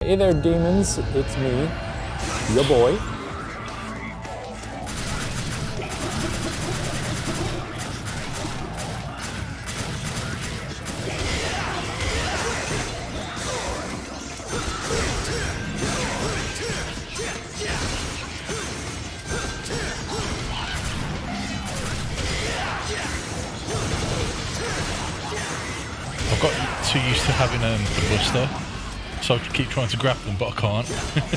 Hey there, demons. It's me, your boy. I've got too used to having the buster, so I keep trying to grab them, but I can't.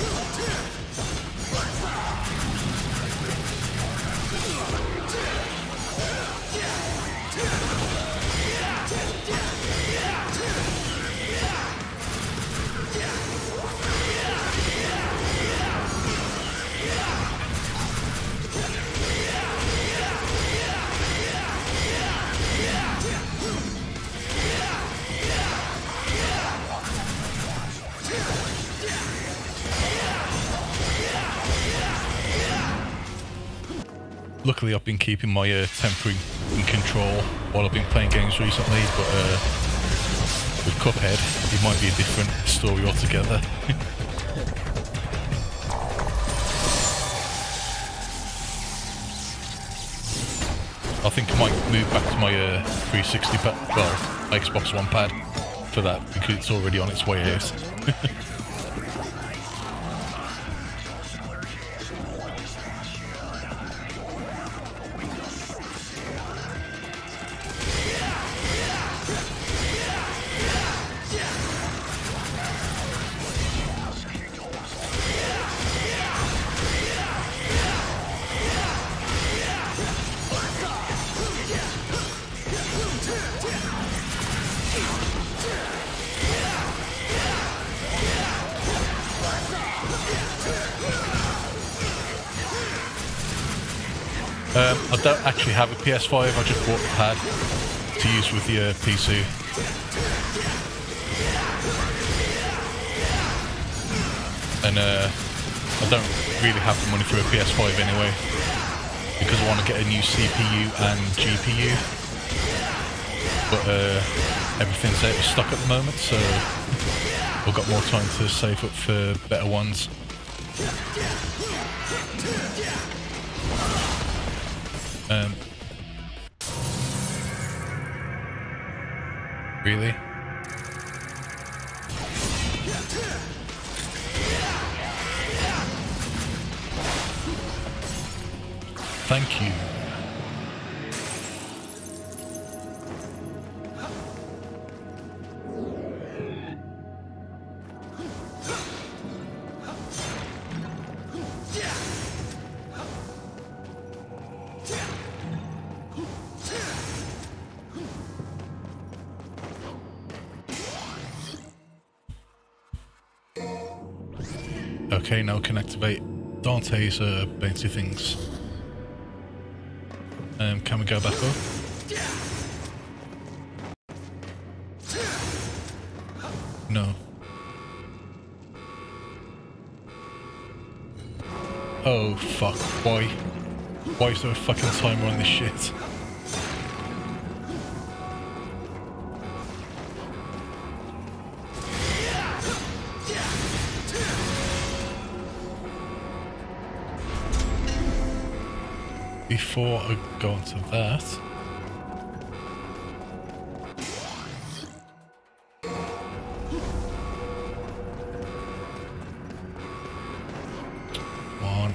Luckily, I've been keeping my temper in control while I've been playing games recently, but with Cuphead, it might be a different story altogether. I think I might move back to my 360 pad, well, Xbox One pad for that, because it's already on its way out. I don't actually have a PS5, I just bought the pad to use with the PC. And I don't really have the money for a PS5 anyway, because I want to get a new CPU and GPU. But everything's out of stock at the moment, so I've got more time to save up for better ones. Really? Thank you. Okay, now we can activate Dante's bouncy things. Can we go back up? No. Oh fuck, why? Why is there a fucking timer on this shit? Before I go on to that, come on.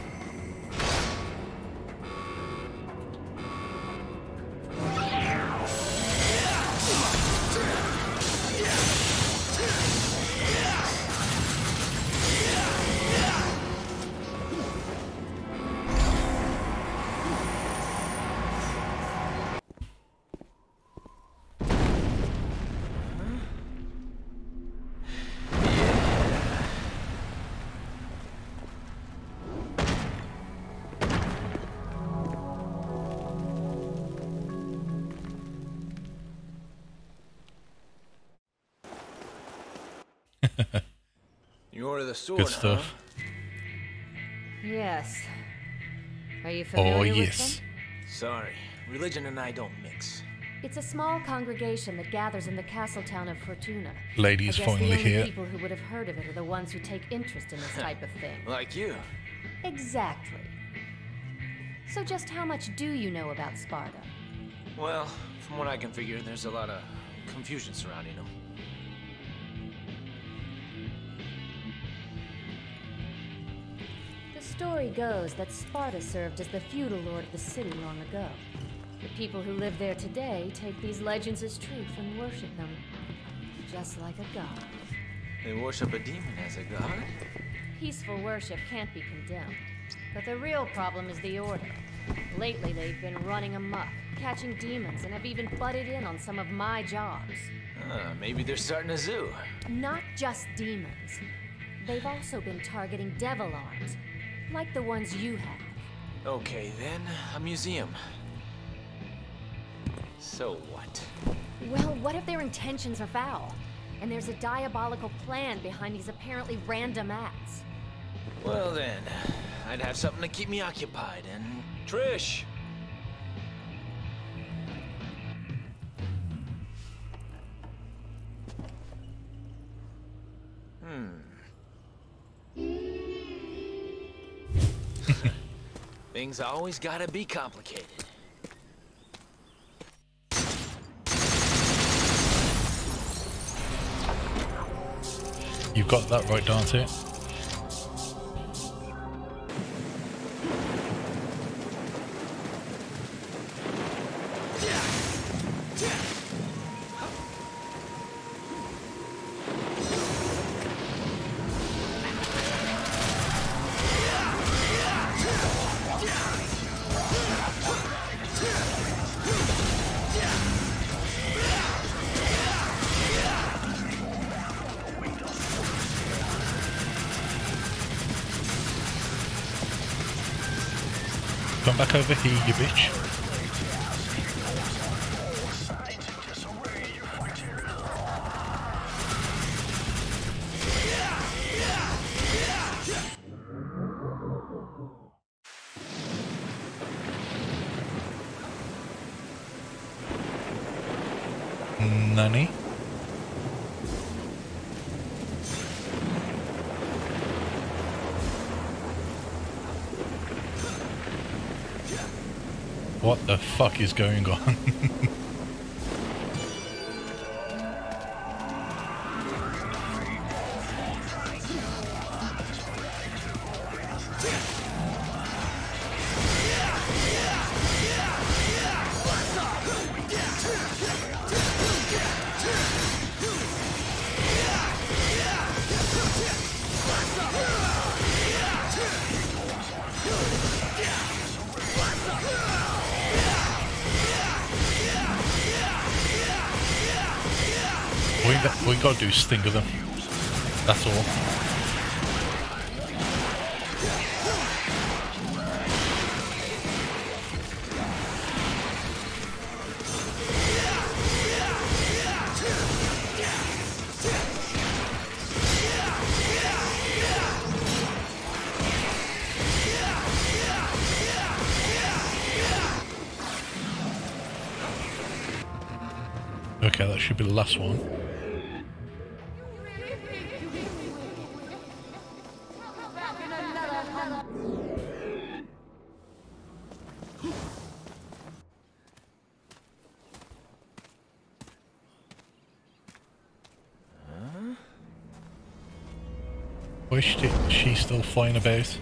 You order the sword, Good stuff. huh? Yes. Are you familiar Oh with yes. them? Sorry, religion and I don't mix. It's a small congregation that gathers in the castle town of Fortuna. Lady is I guess finally the only here. people who would have heard of it are the ones who take interest in this type of thing. Like you. Exactly. So just how much do you know about Sparta? Well, from what I can figure, there's a lot of confusion surrounding them. The story goes that Sparta served as the feudal lord of the city long ago. The people who live there today take these legends as truth and worship them, just like a god. They worship a demon as a god? Peaceful worship can't be condemned, but the real problem is the Order. Lately, they've been running amok, catching demons, and have even butted in on some of my jobs. Maybe they're starting a zoo. Not just demons. They've also been targeting devil arms, like the ones you have. Okay, then, a museum. So what? Well, what if their intentions are foul? And there's a diabolical plan behind these apparently random acts? Well then, I'd have something to keep me occupied, and... Trish! Things always gotta be complicated. You've got that right, Dante. Come back over here, you bitch. Nani? What the fuck is going on? We gotta do sting of them. That's all. Okay, that should be the last one. Why is she still flying about?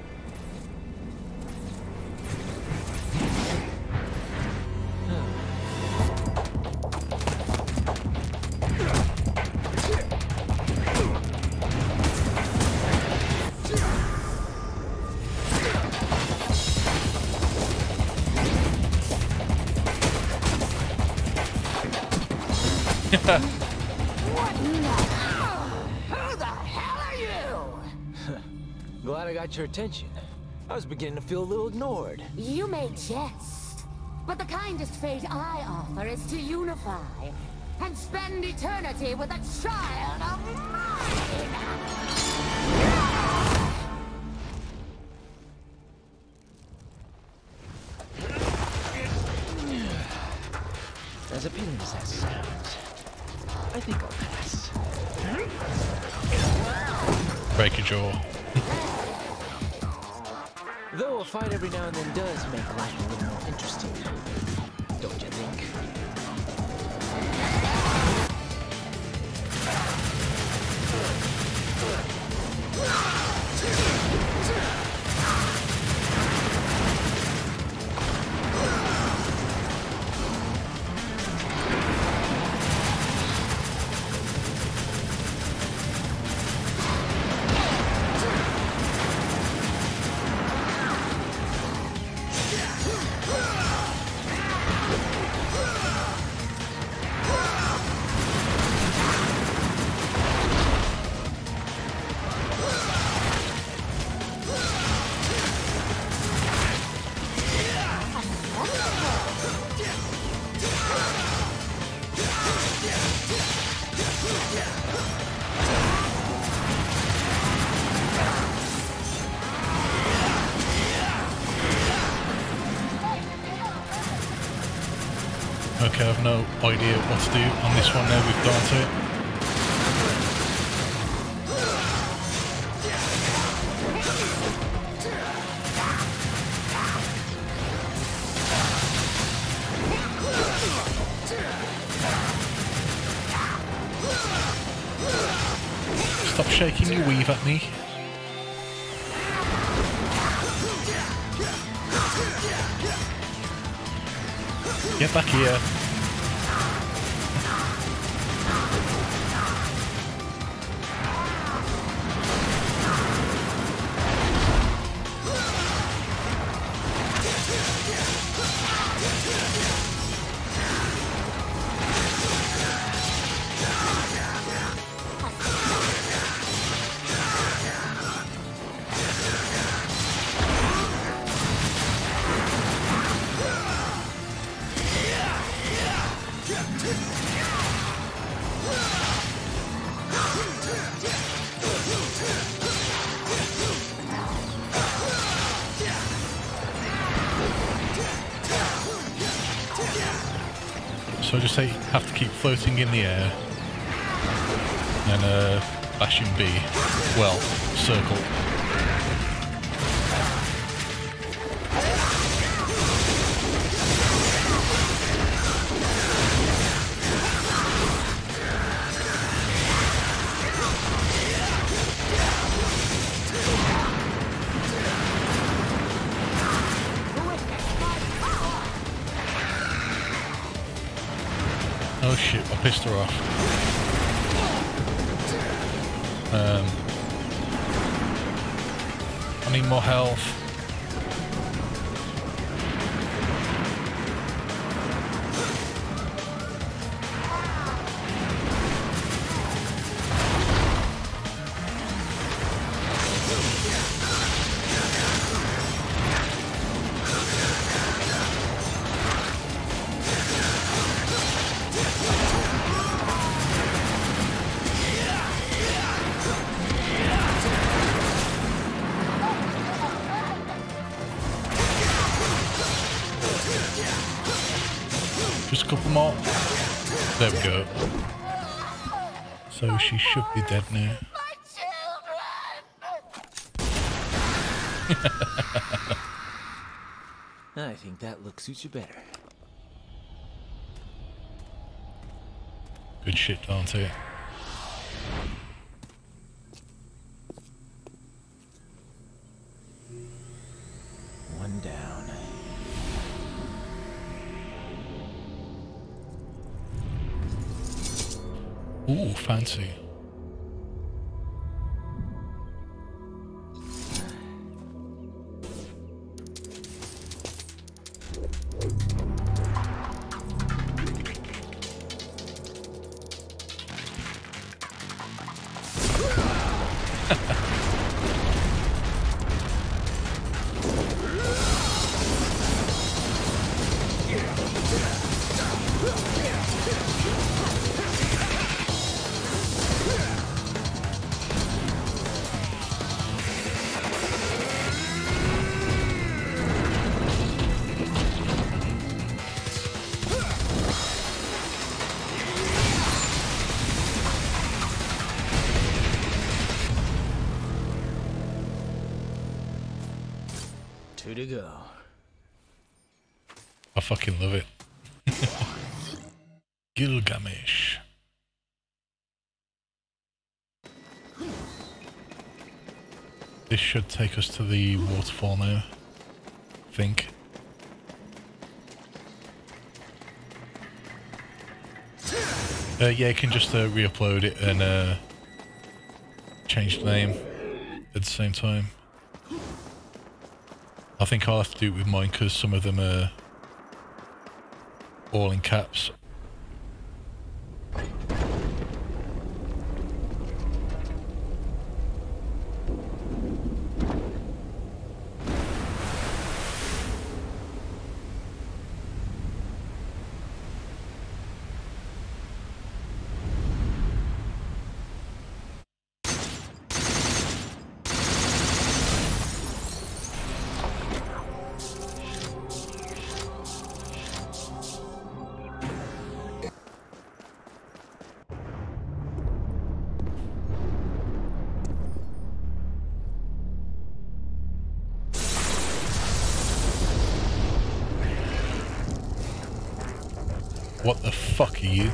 Glad I got your attention. I was beginning to feel a little ignored. You may jest, but the kindest fate I offer is to unify and spend eternity with a child of mine! As appealing as that sounds, I think I'll pass. Break your jaw. Though a fight every now and then does make life a little more interesting, don't you think? Okay, I've no idea what to do on this one now we've got it. Stop shaking your weave at me. Get back here. So I just have to keep floating in the air and bashing B. Well, circle. Oh shit, I pissed her off. I need more health. Just a couple more. There we go. So she should be dead now. My I think that look suits you better. Good shit, don't it? One down. Ooh, fancy. to go. I fucking love it. Gilgamesh. This should take us to the waterfall now, I think. Yeah, you can just re-upload it and change the name at the same time. I think I'll have to do it with mine because some of them are all in caps. What the fuck are you?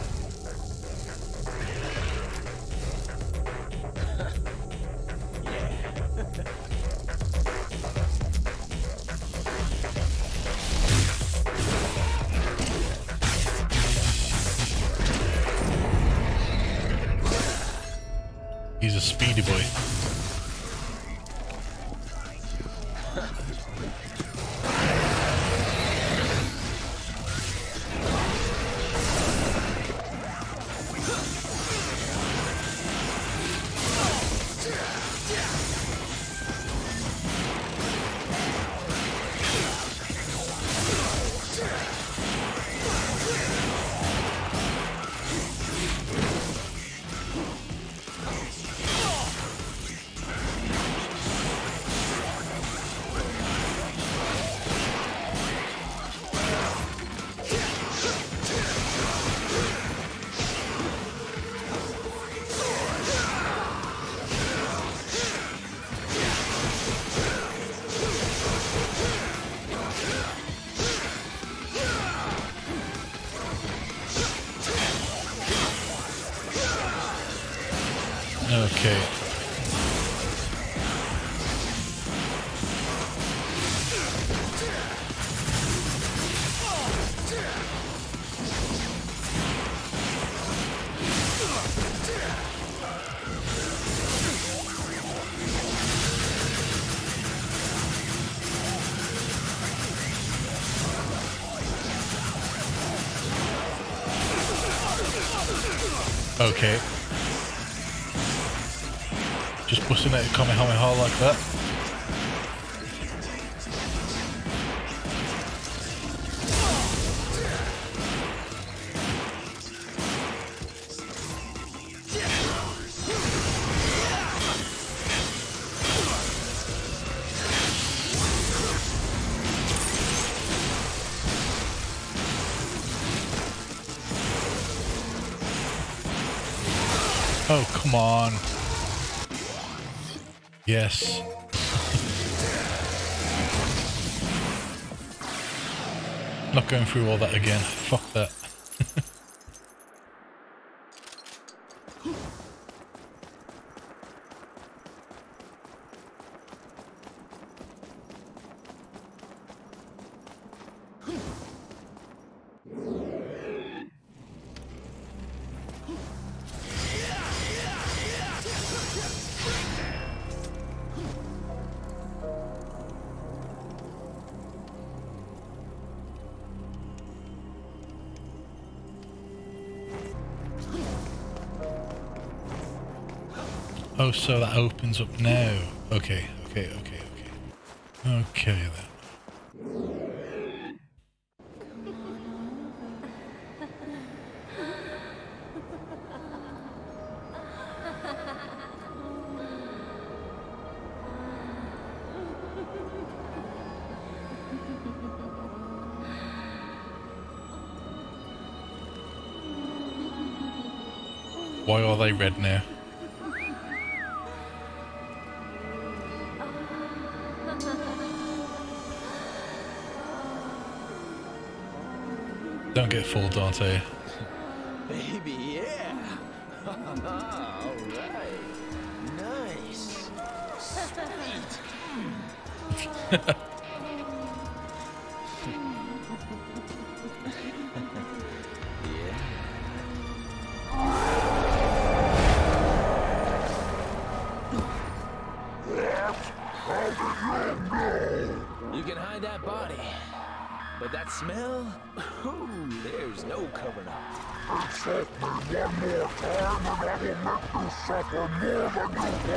He's a speedy boy. Okay. Okay. Just busting out a Kamehameha like that. Oh, come on. Yes. Not going through all that again. Fuck that. Oh, so that opens up now. Okay, okay, okay, okay. Okay then. Why are they red now? Don't get fooled, Dante. Baby, yeah. Alright. Nice. Sweet. You can hide that body, but that smell? Ooh, there's no covering up. Insult me one more time and I will make you suffer more than you want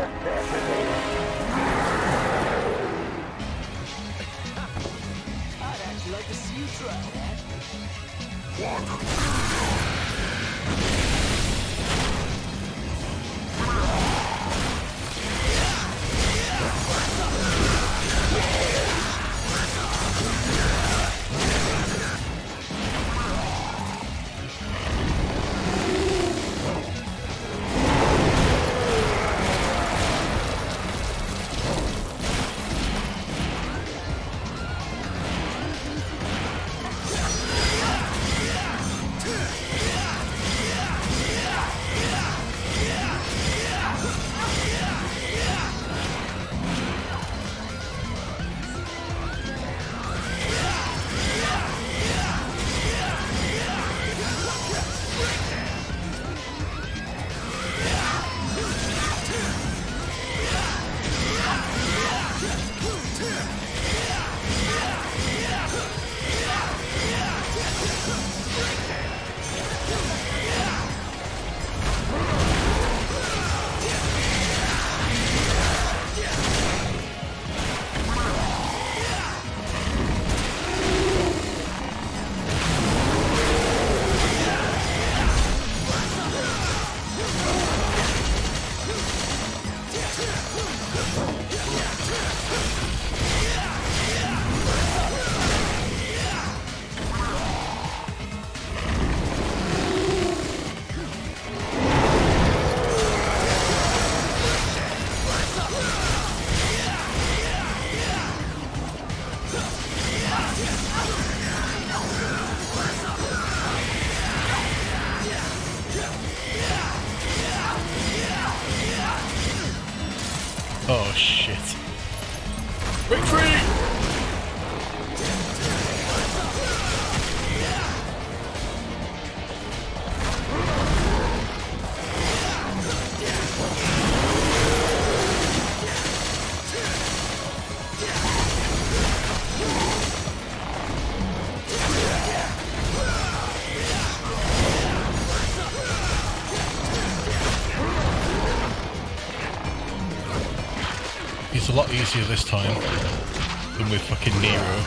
I'd actually like to see you try that. Oh shit. Break free! It's a lot easier this time than with fucking Nero.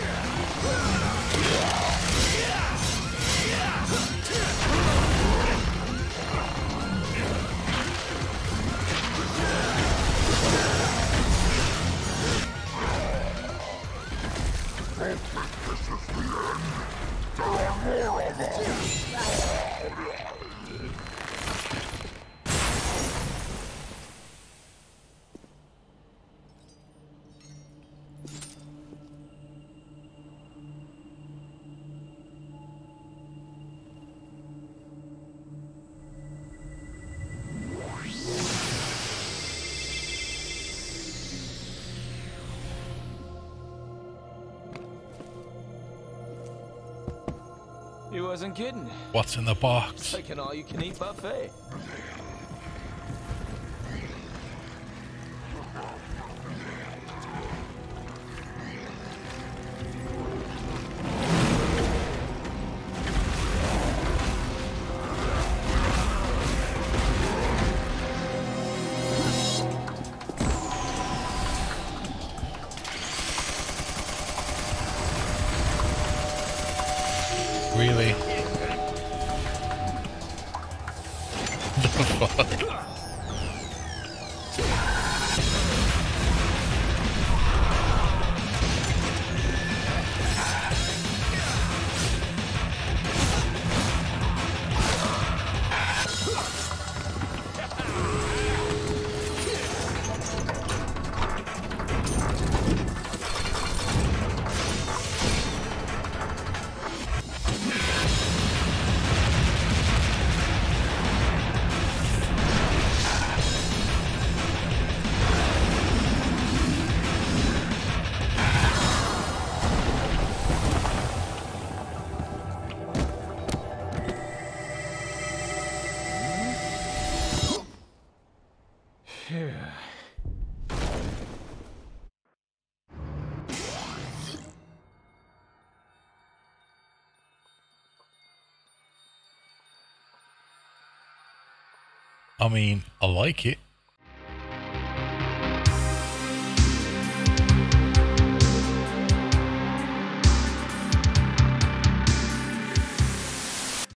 He wasn't kidding. What's in the box? It's like an all-you-can-eat buffet. Really? The fuck? I mean, I like it.